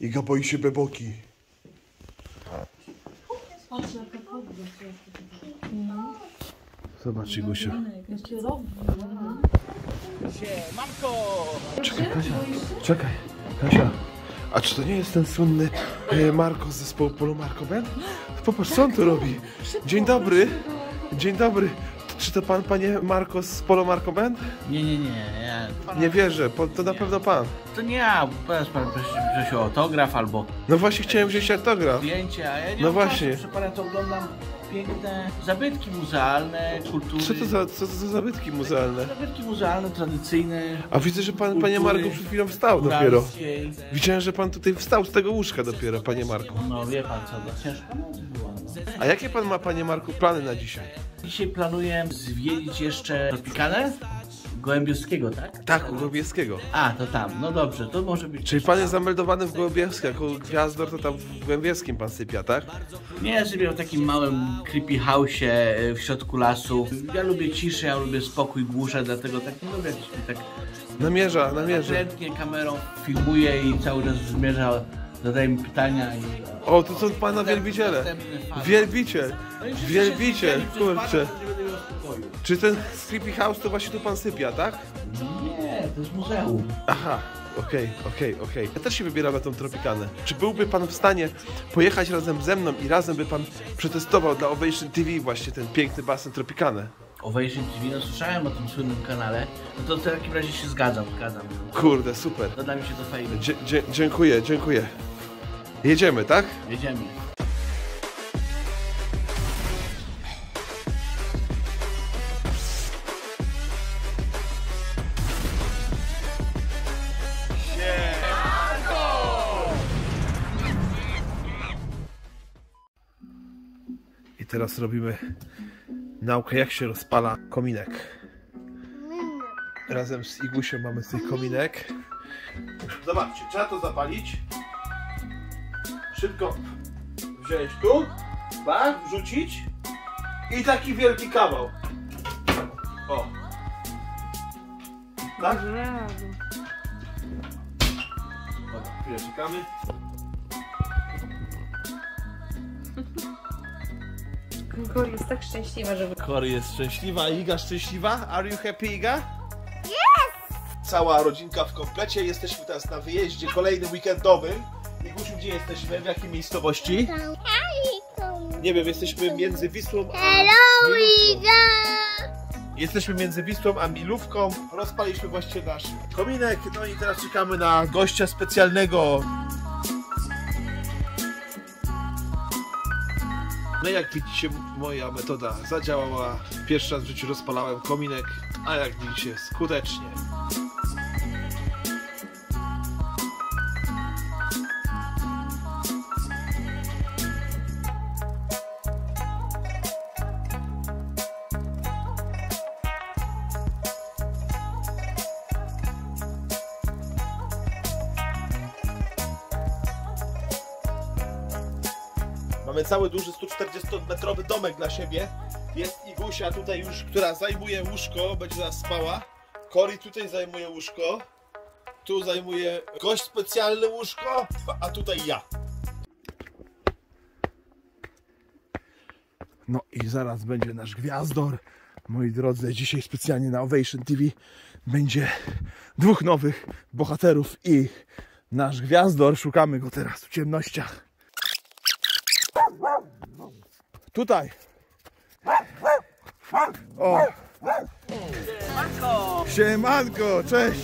Iga boi się beboki. Zobacz, Igusia. Czekaj, Kasia. Czekaj, Kasia. A czy to nie jest ten słynny Marko z zespołu Polo Marco Band? Popatrz, co on tu robi. Dzień dobry. Dzień dobry. Czy to pan, panie Marko z Polo Marco Band? Nie. Ja Nie wierzę, to na pewno pan. To nie ja, powiedz pan, że o autograf albo... No właśnie chciałem wziąć autograf. Zdjęcie, a ja nie No mam właśnie. czasu, proszę pana, to oglądam piękne zabytki muzealne, kultury. Co to za zabytki muzealne? Zabytki muzealne, tradycyjne. A widzę, że pan, panie Marku, przed chwilą wstał dopiero. Widziałem, że pan tutaj wstał z tego łóżka dopiero, panie Marku. No wie pan co, to ciężko była. A jakie pan ma, panie Marku, plany na dzisiaj? Dzisiaj planuję zwiedzić jeszcze Tropikalę Gołębiowskiego, tak? Tak, u Gołębiowskiego. A, to tam, no dobrze, to może być... Czyli pan jest zameldowany w Gołębiowsku, jako gwiazdor to tam w Gołębiowskim pan sypia, tak? Nie, ja sobie w takim małym creepy house'ie w środku lasu. Ja lubię ciszę, ja lubię spokój, głuszę, dlatego tak nie lubię jakiś tak... Namierza. Chętnie kamerą filmuję i cały czas zmierza, zadaje mi pytania i... O, to są pana wielbiciele. Wielbiciel, kurczę. Czy ten Sleepy House to właśnie tu pan sypia, tak? Nie, to jest muzeum. Aha, okej. Ja też się wybieram na tą Tropikalę. Czy byłby pan w stanie pojechać razem ze mną i razem by pan przetestował dla Ovation TV właśnie ten piękny basen Tropikalę? Ovation TV, no słyszałem o tym słynnym kanale, no to w takim razie się zgadzam. Kurde, super. Doda mi się to fajnie. Dziękuję. Jedziemy, tak? Jedziemy. I teraz robimy naukę, jak się rozpala kominek. Razem z Igusią mamy tutaj kominek. Zobaczcie, trzeba to zapalić. Szybko wziąć tu, tak, wrzucić i taki wielki kawał. O. Tak? Dobra, chwilę czekamy. Cory jest tak szczęśliwa, żeby... Cory jest szczęśliwa, Iga szczęśliwa. Are you happy, Iga? Yes! Cała rodzinka w komplecie. Jesteśmy teraz na wyjeździe kolejnym weekendowym. Igusiu, gdzie jesteśmy? W jakiej miejscowości? Nie wiem, jesteśmy między Wisłą a Milówką. Jesteśmy między Wisłą a Milówką. Rozpaliśmy właśnie nasz kominek. No i teraz czekamy na gościa specjalnego. No jak widzicie, moja metoda zadziałała. Pierwszy raz w życiu rozpalałem kominek, a jak widzicie, skutecznie. Mamy cały duży 140-metrowy domek dla siebie. Jest Igusia tutaj już, która zajmuje łóżko, będzie zaraz spała. Cory tutaj zajmuje łóżko. Tu zajmuje gość specjalne łóżko, a tutaj ja. No i zaraz będzie nasz gwiazdor. Moi drodzy, dzisiaj specjalnie na Ovation TV będzie dwóch nowych bohaterów i nasz gwiazdor. Szukamy go teraz w ciemnościach. Tutaj. O. Siemanko, cześć.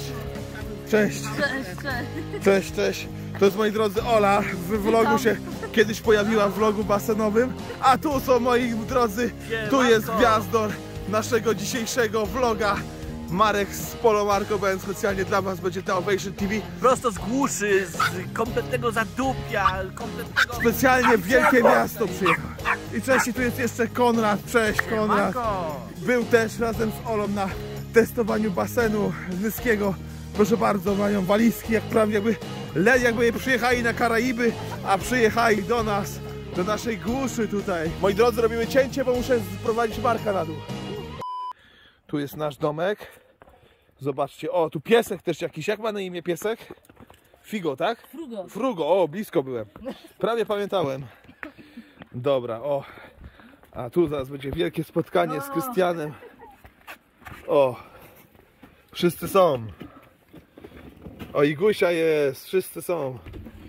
Cześć. To jest, moi drodzy, Ola. W vlogu się kiedyś pojawiła, w vlogu basenowym. A tu są, moi drodzy, tu jest gwiazdor naszego dzisiejszego vloga. Marek z Polo Marco Band specjalnie dla was będzie na Ovation TV. Prosto z głuszy, z kompletnego zadupia, kompletnego... Specjalnie w wielkie miasto przyjechał. I wcześniej tu jest jeszcze Konrad. Cześć, Konrad. Był też razem z Olą na testowaniu basenu niskiego. Proszę bardzo, mają walizki, jak prawie jakby przyjechali na Karaiby, a przyjechali do nas, do naszej głuszy tutaj. Moi drodzy, robimy cięcie, bo muszę sprowadzić Marka na dół. Tu jest nasz domek. Zobaczcie, o, tu piesek też jakiś. Jak ma na imię piesek? Figo, tak? Frugo. Frugo, o, blisko byłem. Prawie pamiętałem. Dobra, o. A tu zaraz będzie wielkie spotkanie z Krystianem. O. Wszyscy są. O, Igusia jest, wszyscy są.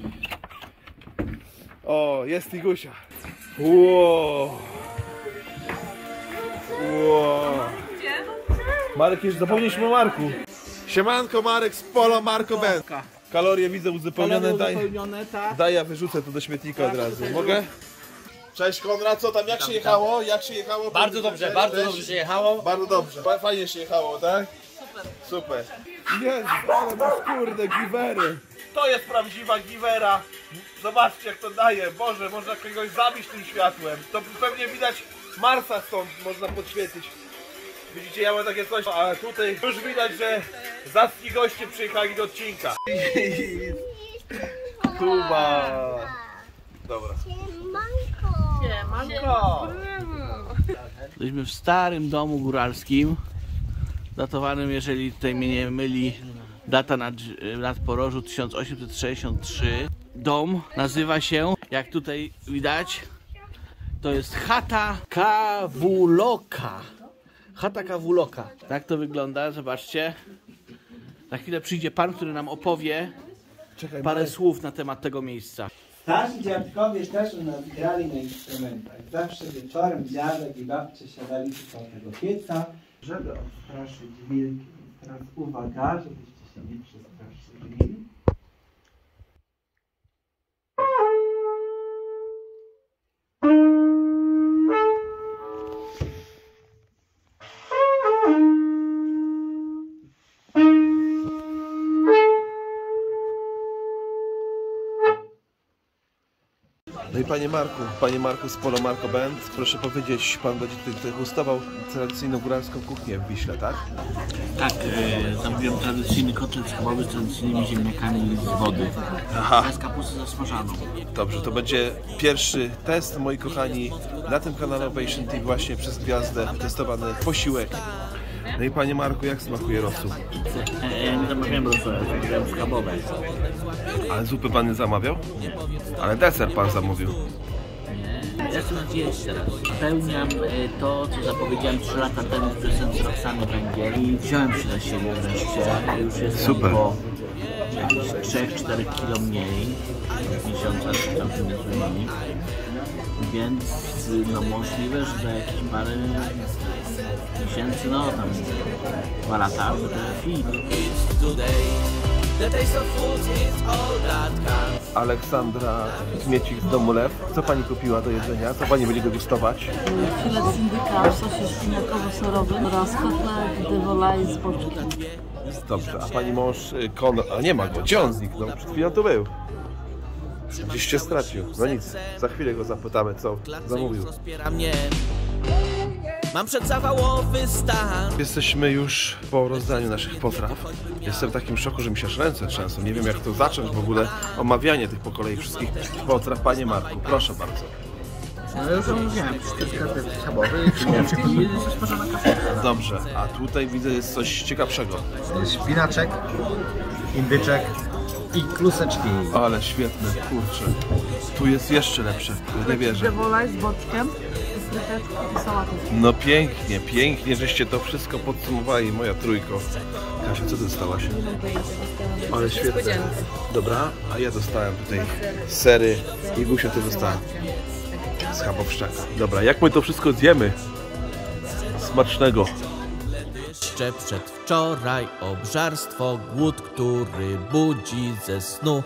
O, jest Igusia. Wow. Wow. Marek, jeszcze zapomnieliśmy o Marku. Siemanko, Marek z Polo Marco Band. Kalorie widzę uzupełnione, daj ja wyrzucę to do śmietnika od razu. Mogę? Cześć Konrad, co tam, jak się jechało? Jak się jechało? Bardzo dobrze się jechało. Bardzo dobrze, fajnie się jechało, tak? Super. Jezu, ale masz kurde giwery. To jest prawdziwa giwera. Zobaczcie jak to daje. Boże, można kogoś zabić tym światłem. To pewnie widać Marsa stąd można podświetlić. Widzicie, ja mam takie coś, a tutaj już widać, że zacni goście przyjechali do odcinka. Kuba. Dobra. Siemanko. Jesteśmy w starym domu góralskim, datowanym, jeżeli tutaj mnie nie myli, data nadporożu 1863. Dom nazywa się, jak tutaj widać, to jest chata Kawuloka. Chata Kawuloka. Tak to wygląda, zobaczcie. Za chwilę przyjdzie pan, który nam opowie parę słów na temat tego miejsca. Starsi dziadkowie też u nas grali na instrumentach. Zawsze wieczorem dziadek i babcia siadali koło tego pieca, żeby odstraszyć wilki. Teraz uwaga, żebyście się nie przestraszyli. No i panie Marku z Polo Marco Band, proszę powiedzieć, pan będzie tutaj gustował tradycyjną góralską kuchnię w Wiśle, tak? Tak, zamówiłem tradycyjny kotlet schabowy z tradycyjnymi ziemniakami z wody. Z kapusty zasmażaną. Dobrze, to będzie pierwszy test, moi kochani, na tym kanale Ovation TV właśnie przez gwiazdę testowany posiłek. No i panie Marku, jak smakuje rosół? Nie zamawiałem rosół, zamawiałem schabowe. Ale zupy pan nie zamawiał? Nie. Ale deser pan zamówił. Nie, ja chcę zjeść teraz. Spełniam to, co zapowiedziałem 3 lata temu w piosence Roxany Węgiel i wziąłem się za siebie wreszcie. Już jestem super. Po 3-4 kilo mniej miesiąca, czy tam mniej. Więc no możliwe, że za jakieś parę miesięcy, no tam 2 lata, będę fit. Aleksandra Kmiecik z domu Lew. Co pani kupiła do jedzenia? Co pani będzie degustować? Filet z indyka w sosie szpinakowo-serowym oraz kotlet de volaille z boczkiem. Dobrze, a pani mąż Konrad, a nie ma go, gdzie on zniknął? Przed chwilą tu był. Gdzieś się stracił. No nic, za chwilę go zapytamy, co zamówił. Mam przedzawałowy stan. Jesteśmy już po rozdaniu naszych potraw. Jestem w takim szoku, że mi się aż ręce trzęsą. Nie wiem jak to zacząć w ogóle omawianie tych po kolei wszystkich potraw. Panie Marku, proszę bardzo. No już omówiłem, wszystkie kotlet schabowy i zasmażona kapusta. Dobrze, a tutaj widzę jest coś ciekawszego. Szpinaczek, indyczek i kluseczki. Ale świetne, kurczę. Tu jest jeszcze lepsze, nie wierzę. De volaille z boczkiem, fryteczki i sałatę. No pięknie, pięknie, żeście to wszystko podsumowali, moja trójko. Kasia, co ty dostałaś? Ale świetne. Dobra, a ja dostałem tutaj sery i Gusia ty dostałem schabowszczaka. Dobra, jak my to wszystko zjemy? Smacznego. Jeszcze przedwczoraj obżarstwo, głód, który budzi ze snu.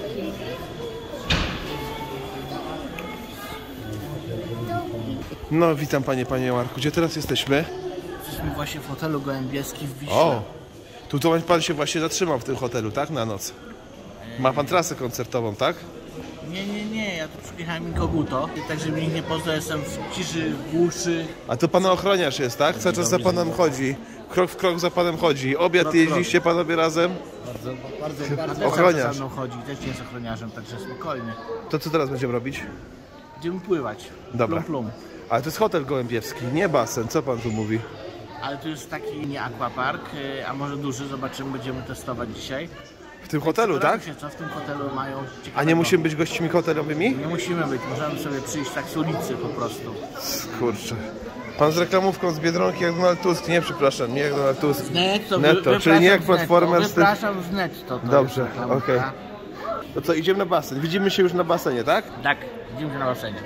No, witam panie Marku. Gdzie teraz jesteśmy? Jesteśmy właśnie w hotelu Gołębieski w Wiśle. O! Tu to pan się właśnie zatrzymał w tym hotelu, tak? Na noc. Ma pan trasę koncertową, tak? Nie, ja tu przyjechałem inkoguto, tak żeby mnie nie poznał, jestem w ciszy, w głuszy. A to pana ochroniarz jest, tak? Cały czas za panem chodzi. Krok w krok za panem chodzi. Obiad jeździliście panowie razem? Bardzo Ochroniarz. za mną chodzi, też nie jest ochroniarzem, także spokojnie. To co teraz będziemy robić? Będziemy pływać. Dobra. Plum. Ale to jest hotel gołębiewski, nie basen. Co pan tu mówi? Ale tu jest taki nie aquapark, a może duży, zobaczymy, będziemy testować dzisiaj. W tym hotelu, tak? Się, co w tym hotelu mają ciekawego. A nie musimy być gośćmi hotelowymi? Nie musimy być, możemy sobie przyjść tak z ulicy po prostu. Kurczę. Pan z reklamówką z Biedronki jak Donald Tusk. Nie, przepraszam, nie jak Donald Tusk. Netto, czyli nie jak Platformer. Wypraszam z Netto. Dobrze, okej. To co, idziemy na basen. Widzimy się już na basenie, tak? Tak, widzimy się na basenie.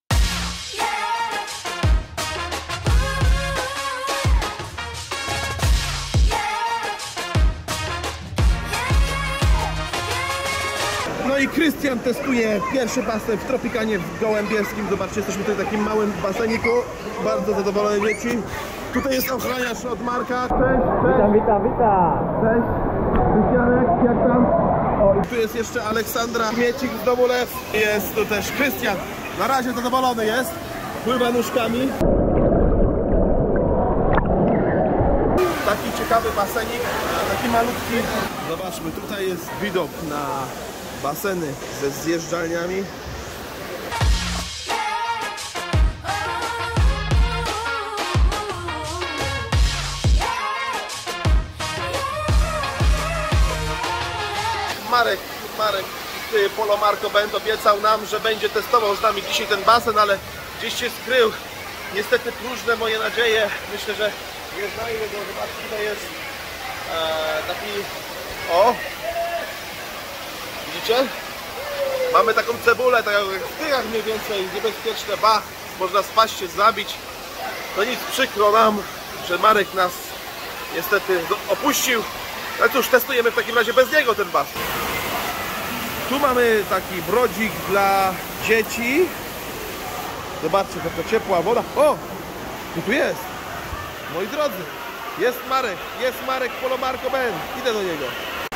No i Krystian testuje pierwszy basen w Tropicanie w Gołębierskim. Zobaczcie, jesteśmy tutaj w takim małym baseniku. Bardzo zadowolone dzieci. Tutaj jest ochroniarz od Marka. Cześć. Witam. Cześć. Krystianek, jak tam? O, i tu jest jeszcze Aleksandra Miecik z domu Lew. Jest tu też Krystian. Na razie zadowolony jest. Pływa nóżkami. Taki ciekawy basenik, taki malutki. Zobaczmy, tutaj jest widok na baseny ze zjeżdżalniami. Marek Polo Marco Band obiecał nam, że będzie testował z nami dzisiaj ten basen, ale gdzieś się skrył. Niestety próżne moje nadzieje. Myślę, że nie znajdę go. Zobaczcie, tutaj jest taki... O! Widzicie? Mamy taką cebulę, tak jak w tyrach mniej więcej, niebezpieczne, bach, można spaść się, zabić. No nic, przykro nam, że Marek nas niestety opuścił. Ale cóż, testujemy w takim razie bez niego ten basen. Tu mamy taki brodzik dla dzieci. Zobaczcie, taka ciepła woda. O! Tu jest! Moi drodzy, jest Marek Polo Marco Band. Idę do niego.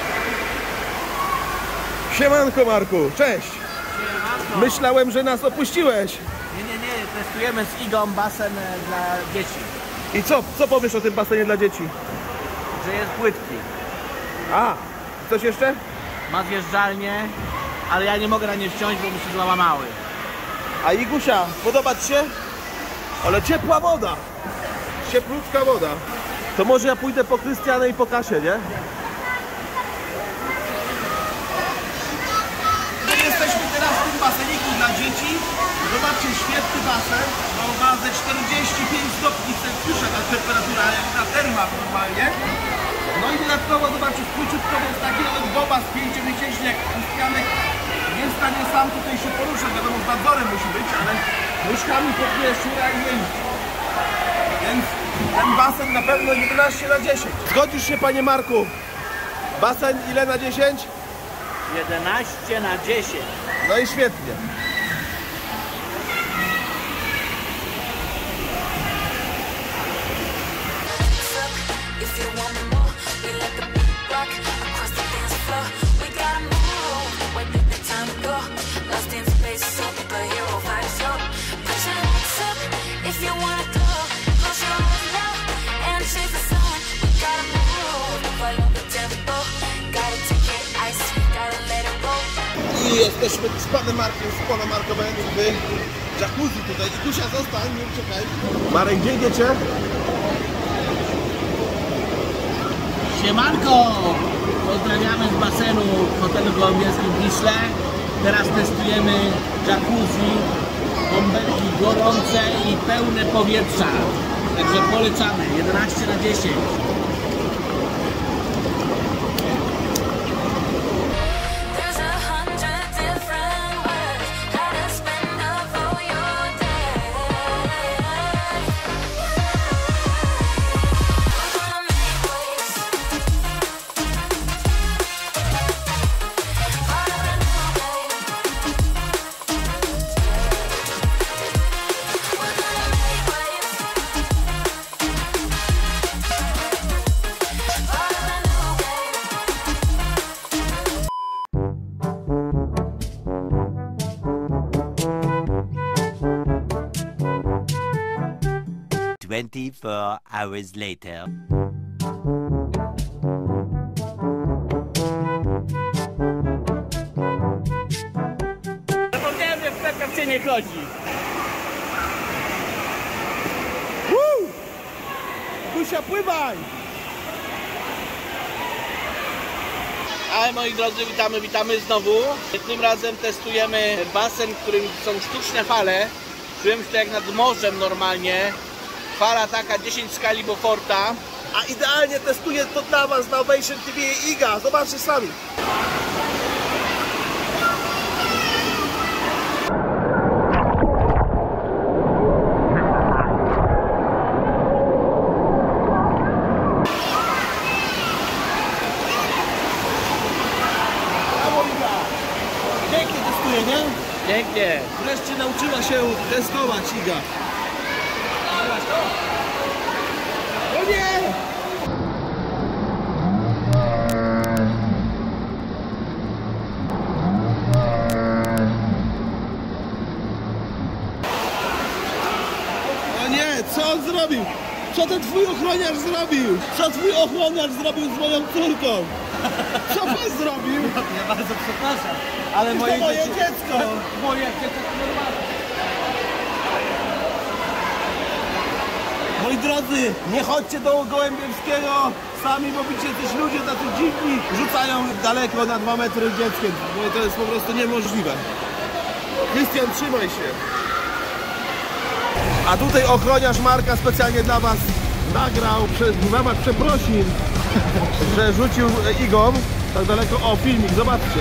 Siemanko Marku, cześć! Siemanko. Myślałem, że nas opuściłeś. Nie, testujemy z Igą basen dla dzieci. I co powiesz o tym basenie dla dzieci? Że jest płytki. A, coś jeszcze? Ma zjeżdżalnię, ale ja nie mogę na nie wsiąść, bo mi się złamały. A Igusia, podoba ci się? Ale ciepła woda. Cieplutka woda. To może ja pójdę po Krystianę i po Kasię, nie? Jesteśmy teraz w tym baseniku dla dzieci. Zobaczcie, świetny basen. Ma ze 45 stopni Celsjusza ta temperatura, jak na termach normalnie. No i dodatkowo zobaczcie, płciutko jest taki nawet boba z 5-miesięczny jak Krystianek. Nie jest w stanie sam tutaj się poruszać, wiadomo, z nadzorem musi być, ale nóżkami podbije szura i jeździ. Więc ten basen na pewno 11 na 10. Zgodzisz się, panie Marku? Basen ile na 10? 11 na 10. No i świetnie. I jesteśmy z panem Markiem z Polo Marco Band w jacuzzi tutaj. Igusia, zostań, nie uciekaj. Marek, gdzie idziecie? Siemanko! Pozdrawiamy z basenu w hotelu gołębierskim w Wiśle. Teraz testujemy jacuzzi, bąbelki gorące i pełne powietrza. Także polecamy, 11 na 10. Hours later. Zapomniałem, jak taka w cienie chodzi. Gusia, pływaj! A Cześć moi drodzy, witamy znowu. Tym razem testujemy basen, w którym są sztuczne fale. Czułem się jak nad morzem normalnie. Fala taka 10 skali Beauforta. A idealnie testuje to dla was na Ovation TV Iga. Zobaczcie sami. Pięknie testuje, nie? Pięknie. Wreszcie nauczyła się testować Iga. O nie! O nie, co on zrobił? Co ten twój ochroniarz zrobił? Co twój ochroniarz zrobił z moją córką? Co pan zrobił? Ja bardzo przepraszam, ale To moje dziecko! Moje dziecko normalne. Moi drodzy, nie chodźcie do Gołębiewskiego sami, bo widzicie, też ludzie tacy dziwni rzucają daleko na 2 metry dzieckiem. No to jest po prostu niemożliwe. Krystian, trzymaj się. A tutaj ochroniarz Marka specjalnie dla was nagrał w ramach przeprosin, że rzucił igą tak daleko. O, filmik, zobaczcie.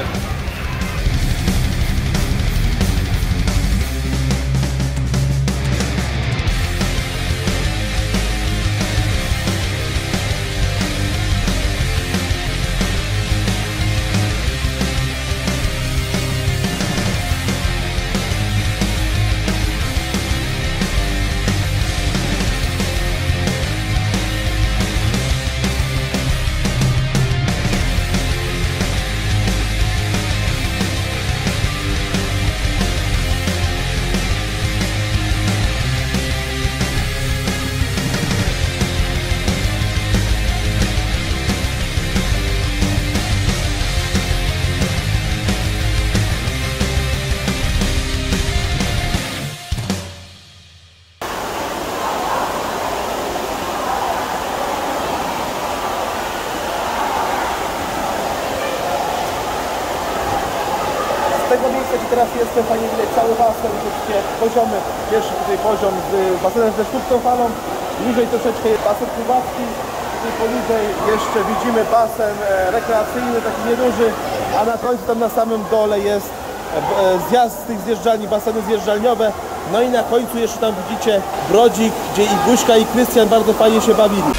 Z tego miejsca, gdzie teraz jestem, fajnie widać cały basen, wszystkie poziomy. Pierwszy tutaj poziom z basenem ze sztuczną falą, niżej troszeczkę jest basen pływacki, tutaj poniżej jeszcze widzimy basen rekreacyjny, taki nieduży, a na końcu tam na samym dole jest zjazd z tych zjeżdżalni, baseny zjeżdżalniowe. No i na końcu jeszcze tam widzicie brodzik, gdzie i Guśka i Krystian bardzo fajnie się bawili.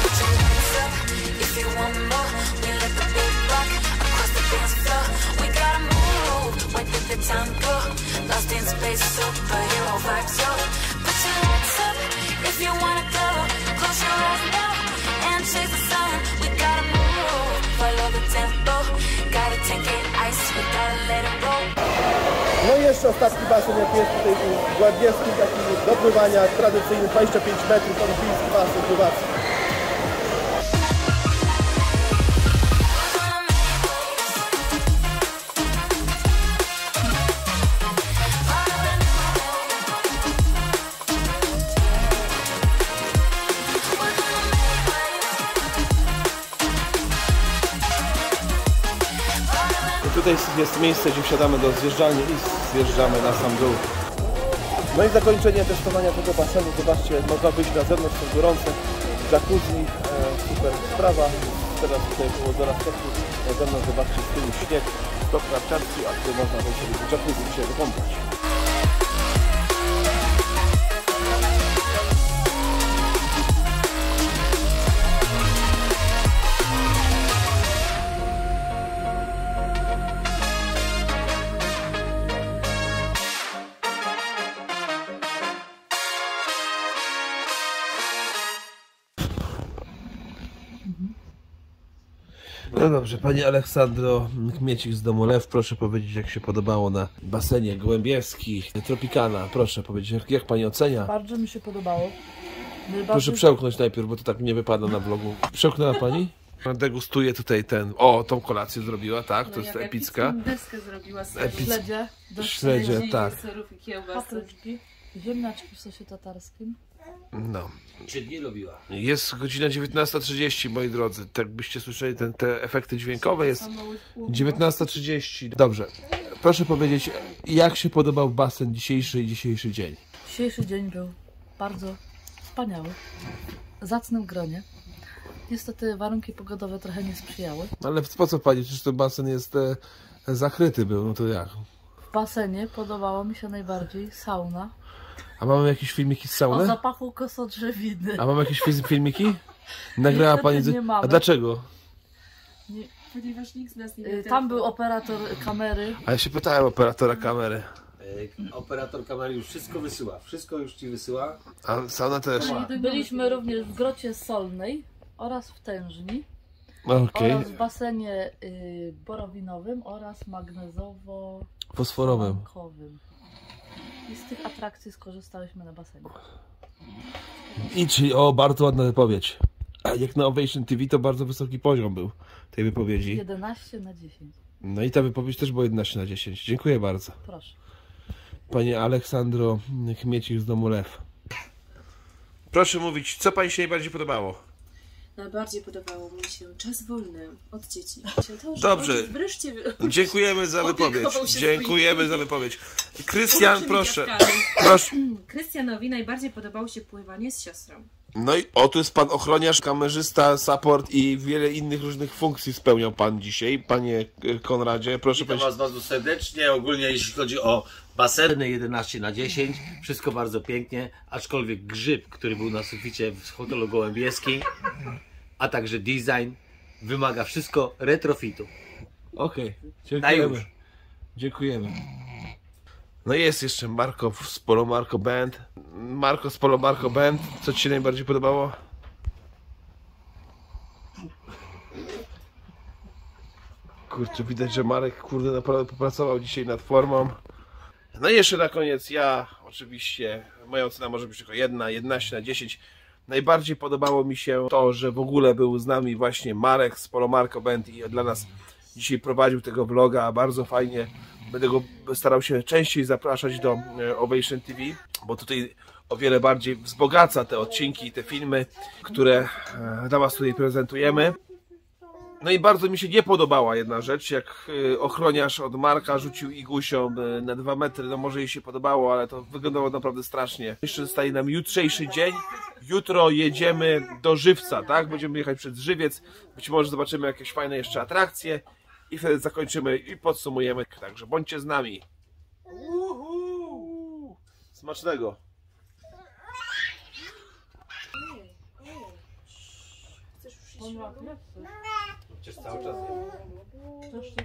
No i jeszcze ostatni basen, jak jest tutaj w Głębiewskim, taki do pływania, tradycyjny 25 metrów, olimpijski basen pływacki. Tutaj jest miejsce, gdzie wsiadamy do zjeżdżalni i zjeżdżamy na sam dół. No i zakończenie testowania tego basenu. Zobaczcie, można wyjść na zewnątrz, jest gorące. Jacuzzi, super sprawa. Teraz tutaj było zaraz czasu. Na zewnątrz zobaczcie, z tyłu śnieg, stok narciarski, a tutaj można wejść do jacuzzi i się wykąpać. No dobrze, Pani Aleksandro Kmiecik z domu Lew, proszę powiedzieć, jak się podobało na basenie Gołębiewski, Tropicana. Proszę powiedzieć, jak Pani ocenia? Bardzo mi się podobało. Proszę przełknąć najpierw, bo to tak nie wypada na vlogu. Przełknęła Pani? Degustuje tutaj tą kolację zrobiła, tak? No, to jest epicka. Deskę zrobiła z śledzie, śledzie, tak. serów i kiełbas. Papryczki, ziemniaczki w sosie tatarskim. No. Czy nie lubiła? Jest godzina 19:30, moi drodzy. Tak byście słyszeli te efekty dźwiękowe. Jest 19:30. Dobrze. Proszę powiedzieć, jak się podobał basen dzisiejszy dzień? Dzisiejszy dzień był bardzo wspaniały. W zacnym gronie. Niestety warunki pogodowe trochę nie sprzyjały. Ale po co pani? Przecież ten basen jest zakryty był, no to jak? W basenie podobało mi się najbardziej sauna. A mamy jakieś filmiki z O sauny? zapachu kosodrzewiny. A mamy jakieś filmiki? Nagrała pani... Niestety nie mamy. A dlaczego? Ponieważ nikt z nas nie Tam był operator kamery. A ja się pytałem operatora kamery. Operator kamery już wszystko wysyła. Wszystko już ci wysyła. A sauna też. Byliśmy również w Grocie Solnej oraz w Tężni. Okej. Oraz w basenie borowinowym oraz Fosforowym. magnezowo-bankowym. I z tych atrakcji skorzystałyśmy na basenie. I czyli, bardzo ładna wypowiedź. A jak na Ovation TV to bardzo wysoki poziom był tej wypowiedzi. 11/10. No i ta wypowiedź też była 11/10. Dziękuję bardzo. Proszę. Panie Aleksandro Chmiecik z Domu Lew. Proszę mówić, co pani się najbardziej podobało? Najbardziej podobało mi się czas wolny od dzieci. Dobrze. ojciec wreszcie Dziękujemy za wypowiedź. opiekował się Dziękujemy za wypowiedź. Krystian, swoimi proszę. dziadkami. Proszę. Krystianowi najbardziej podobało się pływanie z siostrą. No i oto jest pan ochroniarz, kamerzysta, support i wiele innych różnych funkcji spełniał pan dzisiaj. Panie Konradzie, proszę Witam powiedzieć. was bardzo serdecznie. Ogólnie jeśli chodzi o baseny 11/10, wszystko bardzo pięknie, aczkolwiek grzyb, który był na suficie w hotelu Gołębieskiej, a także design, wymaga wszystko retrofitu. Okej, Na dziękujemy. już. Dziękujemy. No i jest jeszcze Marko z Polo Marco Band. Marko z Polo Marco Band. Co ci się najbardziej podobało? Kurczę, widać, że Marek, kurde, naprawdę popracował dzisiaj nad formą. No i jeszcze na koniec ja, oczywiście, moja ocena może być tylko jedna, 11/10. Najbardziej podobało mi się to, że w ogóle był z nami właśnie Marek z Polo Marco Band i dla nas dzisiaj prowadził tego vloga, bardzo fajnie. Będę go starał się częściej zapraszać do Ovation TV, bo tutaj o wiele bardziej wzbogaca te odcinki i te filmy, które dla was tutaj prezentujemy. No i bardzo mi się nie podobała jedna rzecz, jak ochroniarz od Marka rzucił Igusią na 2 metry, no może jej się podobało, ale to wyglądało naprawdę strasznie. Jeszcze zostaje nam jutrzejszy dzień, jutro jedziemy do Żywca, tak? Będziemy jechać przez Żywiec, być może zobaczymy jakieś fajne jeszcze atrakcje i wtedy zakończymy i podsumujemy, także bądźcie z nami. Smacznego! Przecież cały czas.